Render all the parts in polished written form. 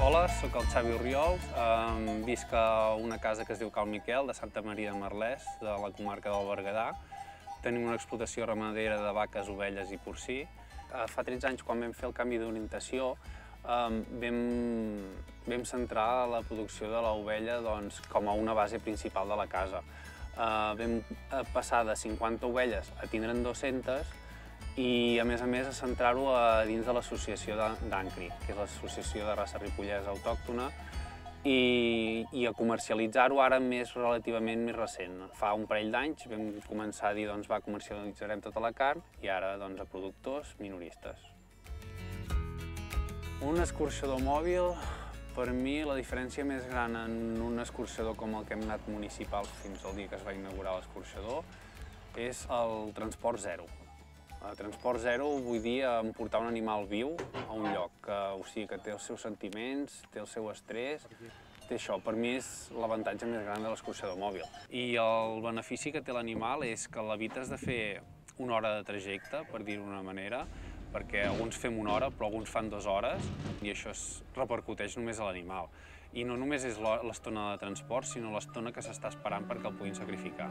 Hola, sóc el Xavi Orriols, visc a una casa que es diu Cal Miquel, de Santa Maria de Merlès, de la comarca del Berguedà. Tenim una explotació ramadera de vaques, ovelles i porcí. Fa 13 anys, quan vam fer el canvi d'orientació, vam centrar la producció de l'ovella com a una base principal de la casa. Vam passar de 50 ovelles a tindre'n 200 i, a més, a centrar-ho dins de l'associació d'ANCRI, que és l'associació de raça ripollesa autòctona, i a comercialitzar-ho ara relativament més recent. Fa un parell d'anys vam començar a dir va, comercialitzarem tota la carn i ara a productors minoristes. Un escorxador mòbil, per mi la diferència més gran en un escorxador com el que hem anat municipal fins al dia que es va inaugurar l'escorxador és el transport zero. El transport zero vull dir portar un animal viu a un lloc, o sigui que té els seus sentiments, té el seu estrès, té això. Per mi és l'avantatge més gran de l'escorxador mòbil. I el benefici que té l'animal és que l'evites de fer una hora de trajecte, per dir-ho d'una manera, perquè alguns fem una hora, però alguns fan 2 hores, i això es repercuteix només a l'animal. I no només és l'estona de transport, sinó l'estona que s'està esperant perquè el puguin sacrificar.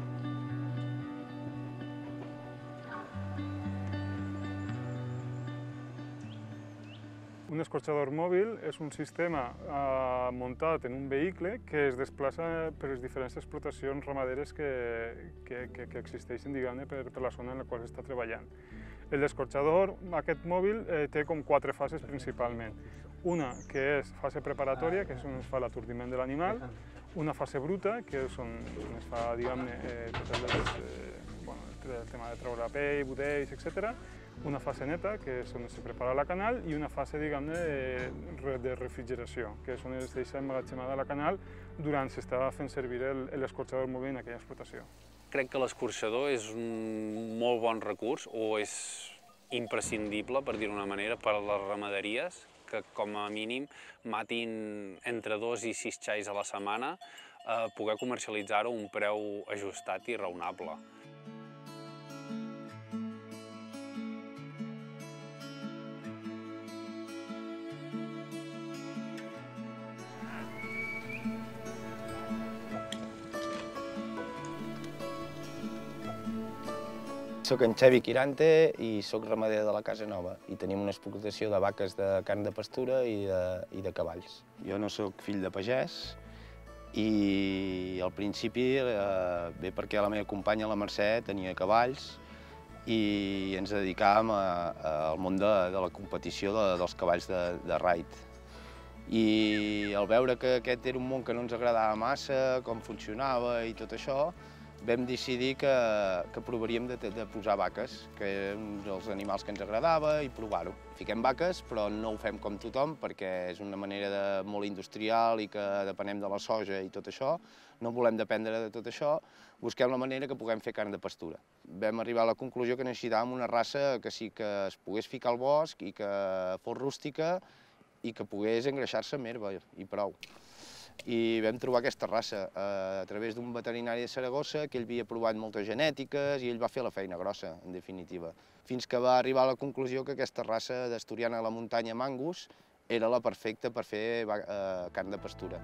Un escorxador mòbil és un sistema muntat en un vehicle que es desplaça per les diferents explotacions ramaderes que existeixen, diguem-ne, per la zona en la qual s'està treballant. L'escorxador, aquest mòbil, té com 4 fases principalment. Una que és fase preparatòria, que és on es fa l'atordiment de l'animal, una fase bruta, que és on es fa, diguem-ne, tot el tema de treure la pell, budells, etc. Una fase neta, que és on es prepara la canal, i una fase, diguem-ne, de refrigeració, que és on es deixa emmagatzemada la canal durant s'està fent servir l'escorxador mòbil en aquella explotació. Crec que l'escorxador és un molt bon recurs, o és imprescindible, per dir-ho d'una manera, per a les ramaderies, que com a mínim matin entre 2 i 6 xais a la setmana, poder comercialitzar-ho a un preu ajustat i raonable. Soc en Xavi Quirante i soc ramader de la Casa Nova i tenim una explotació de vaques de carn de pastura i de cavalls. Jo no soc fill de pagès i al principi bé perquè la meva companya, la Mercè, tenia cavalls i ens dedicàvem al món de la competició dels cavalls de raid. I al veure que aquest era un món que no ens agradava massa, com funcionava i tot això, vam decidir que provaríem de posar vaques, que eren un dels animals que ens agradava, i provar-ho. Fiquem vaques, però no ho fem com tothom, perquè és una manera molt industrial i que depenem de la soja i tot això. No volem dependre de tot això, busquem la manera que puguem fer carn de pastura. Vam arribar a la conclusió que necessitàvem una raça que sí que es pogués ficar al bosc i que fos rústica i que pogués engreixar-se amb herba i prou. I vam trobar aquesta raça a través d'un veterinari de Saragossa, que ell havia provat moltes genètiques i ell va fer la feina grossa, en definitiva. Fins que va arribar a la conclusió que aquesta raça d'asturiana a la muntanya Mangus era la perfecta per fer carn de pastura.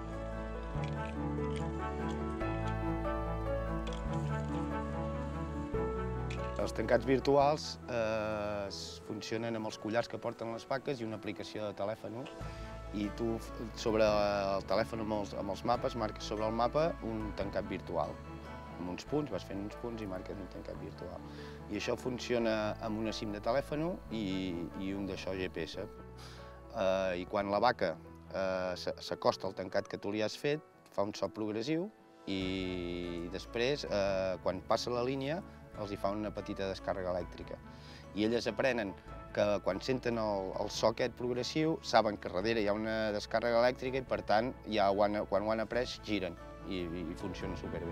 Els tancats virtuals funcionen amb els collars que porten les vaques i una aplicació de telèfon, i tu sobre el telèfon amb els mapes marques sobre el mapa un tancat virtual. Amb uns punts, vas fent uns punts i marques un tancat virtual. I això funciona amb una SIM de telèfon i un d'això GPS. I quan la vaca s'acosta al tancat que tu li has fet, fa un so progressiu i després, quan passa la línia, els hi fa una petita descàrrega elèctrica. I elles aprenen que quan senten el so aquest progressiu, saben que darrere hi ha una descàrrega elèctrica i, per tant, quan ho han après, giren i funciona superbé.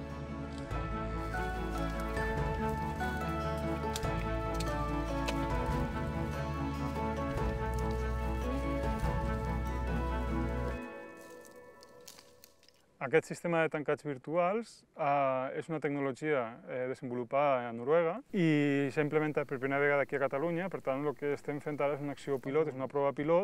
Aquest sistema de tancats virtuals és una tecnologia desenvolupada a Noruega i s'ha implementat per primera vegada aquí a Catalunya. Per tant, el que estem fent ara és una acció pilot, és una prova pilot,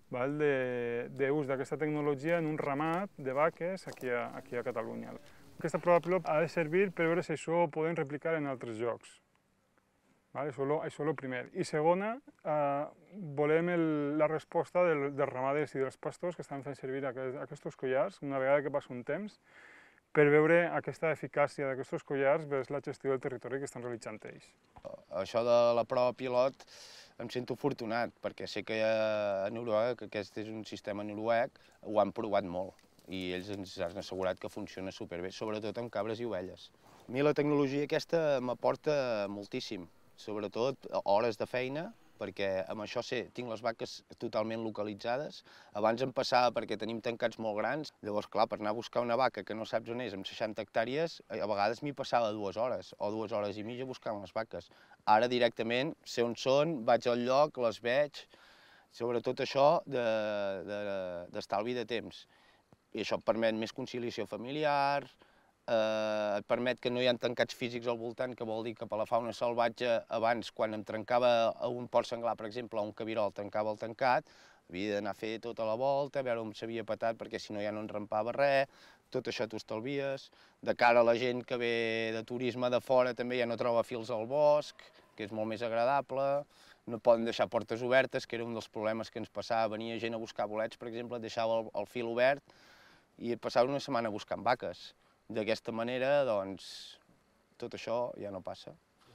d'ús d'aquesta tecnologia en un ramat de vaques aquí a Catalunya. Aquesta prova pilot ha de servir per veure si això ho podem replicar en altres llocs. Això és el primer. I segona, volem la resposta dels ramaders i dels pastors que estan fent servir aquests collars, una vegada que passa un temps, per veure aquesta eficàcia d'aquests collars vers la gestió del territori que estan realitzant ells. Això de la prova pilot em sento afortunat, perquè sé que a Noruega, que aquest és un sistema noruec, ho han provat molt i ells ens han assegurat que funciona superbé, sobretot amb cabres i ovelles. A mi la tecnologia aquesta m'aporta moltíssim, sobretot hores de feina, perquè amb això tinc les vaques totalment localitzades. Abans em passava perquè tenim tancats molt grans, llavors, clar, per anar a buscar una vaca que no saps on és, amb 60 hectàrees, a vegades m'hi passava 2 hores o 2 hores i mitja buscant les vaques. Ara directament sé on són, vaig al lloc, les veig, sobretot això d'estalvi de temps. I això et permet més conciliació familiar, et permet que no hi ha tancats físics al voltant, que vol dir que per la fauna salvatge, abans, quan em trencava un porc senglar, per exemple, o un cabirol, tancava el tancat, havia d'anar a fer tota la volta, a veure on s'havia petat, perquè si no ja no en rampava res, tot això t'ho estalvies. De cara a la gent que ve de turisme de fora també ja no troba fils al bosc, que és molt més agradable, no poden deixar portes obertes, que era un dels problemes que ens passava, venia gent a buscar bolets, per exemple, deixava el fil obert i passava una setmana buscant vaques. D'aquesta manera, doncs, tot això ja no passa.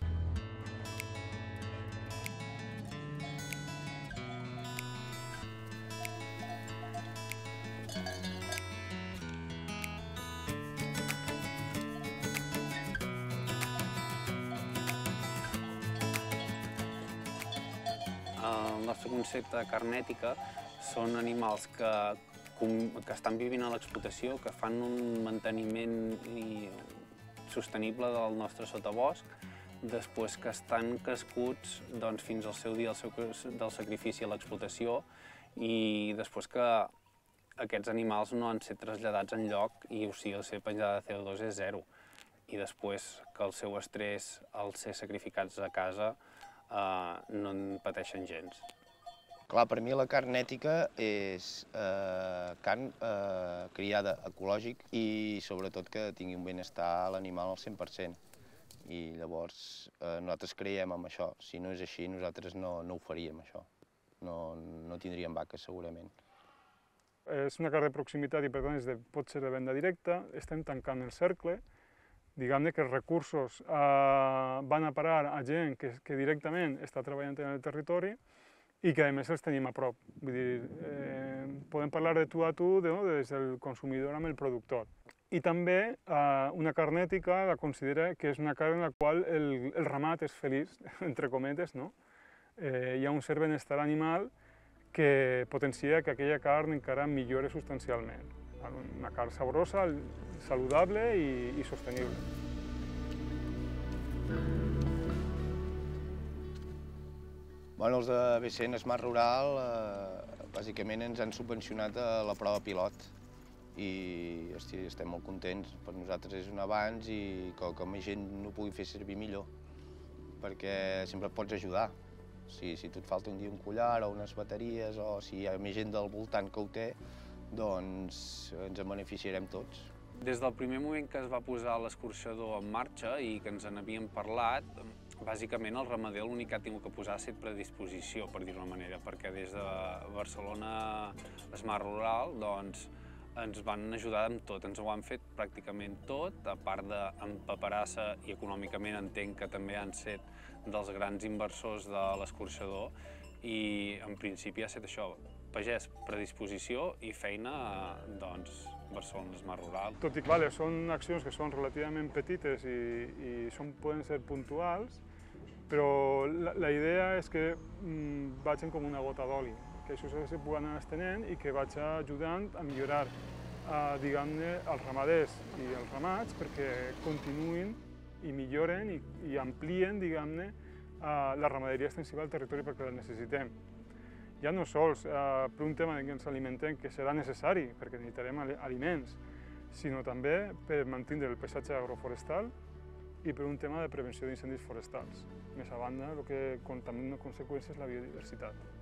El nostre concepte de carnètica són animals que estan vivint a l'explotació, que fan un manteniment sostenible del nostre sotabosc, després que estan crescuts fins al seu dia del sacrifici a l'explotació i després que aquests animals no han estat traslladats enlloc i o sigui, la seva penjada de CO2 és zero. I després que el seu estrès al ser sacrificats a casa no en pateixen gens. Clar, per mi la carn ètica és carn criada ecològic i sobretot que tingui un benestar a l'animal al 100%. I llavors nosaltres creiem en això. Si no és així, nosaltres no ho faríem, això. No tindríem vaques, segurament. És una carn de proximitat i per tant pot ser de venda directa. Estem tancant el cercle. Diguem-ne que els recursos van a parar a gent que directament està treballant en el territori i que a més els tenim a prop. Vull dir, podem parlar de tu a tu des del consumidor amb el productor. I també una carn ètica la considera que és una carn en la qual el ramat és feliç, entre cometes, no? Hi ha un cert benestar animal que potencia que aquella carn encara millore substancialment. Una carn saborosa, saludable i sostenible. Bueno, els de BCN Smart Rural bàsicament ens han subvencionat la prova pilot i estem molt contents. Per nosaltres és un avanç i que més gent no pugui fer servir millor, perquè sempre et pots ajudar. Si et falta un dia un collar o unes bateries o si hi ha més gent del voltant que ho té, doncs ens en beneficiarem tots. Des del primer moment que es va posar l'escorxador en marxa i que ens en havíem parlat, bàsicament el ramader l'únic que ha tingut que posar ha estat predisposició, per dir-ho d'una manera, perquè des de Barcelona Smart Rural doncs, ens van ajudar amb tot, ens ho han fet pràcticament tot, a part d'empaperar-se i econòmicament entenc que també han estat dels grans inversors de l'escorxador i en principi ha estat això, pagès, predisposició i feina, doncs, Barcelona Smart Rural. Tot i que són accions que són relativament petites i poden ser puntuals, però la idea és que vagin com una gota d'oli, que això se pugui anar estenent i que vagi ajudant a millorar, diguem-ne, els ramaders i els ramats perquè continuïn i milloren i amplien, diguem-ne, la ramaderia extensiva al territori perquè la necessitem. Ja no sols per un tema que ens alimentem, que serà necessari, perquè necessitarem aliments, sinó també per mantenir el paisatge agroforestal i per un tema de prevenció d'incendis forestals. Més a banda, el que també en conseqüència és la biodiversitat.